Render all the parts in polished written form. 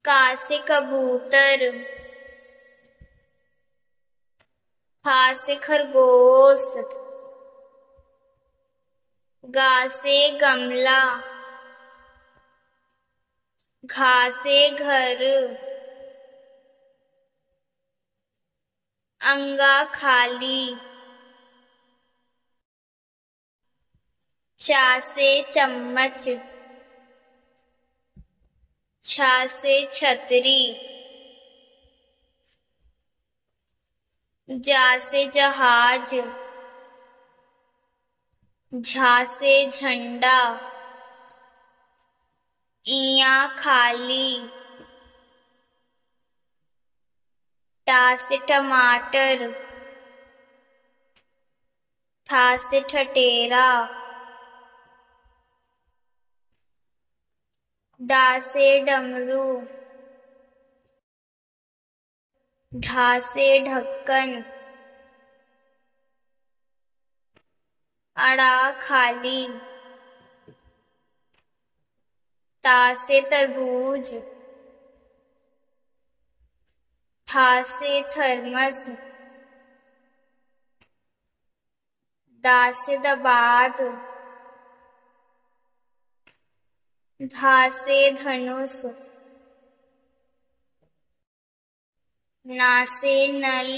का से कबूतर, खा से खरगोश, गा से गमला, घा से घर, अंगा खाली, चा से चम्मच, छा से छतरी, जा से जहाज, झा से झंडा, इया खाली, टा से टमाटर, था से ठटेरा, डा से डमरू, ढा से ढक्कन, अड़ा खाली, ता से तरबूज, था से थर्मस, दा से दबाद, धा से धनुष, ना से नल,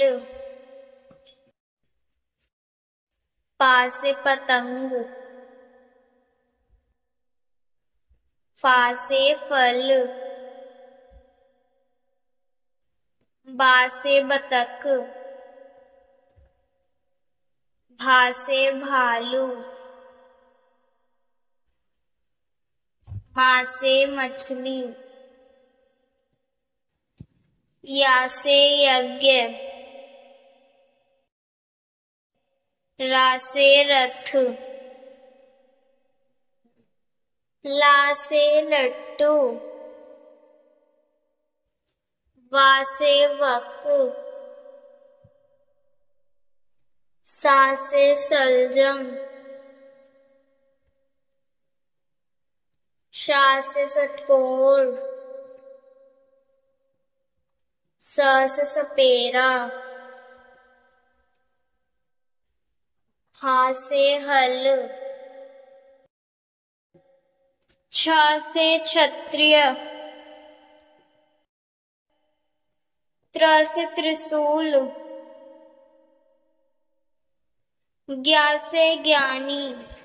पा से पतंग, फा से फल, बा से बतख, भा से भालू, माँ से मछली, या से यज्ञ, रा से रथ, ला से लट्टू, वा से वक, सा से सलजम, शा से षटकोर, स से सपेरा, हा से हल, छ से क्षत्रिय, त्र से त्रिशूल, ज्ञा से ज्ञानी।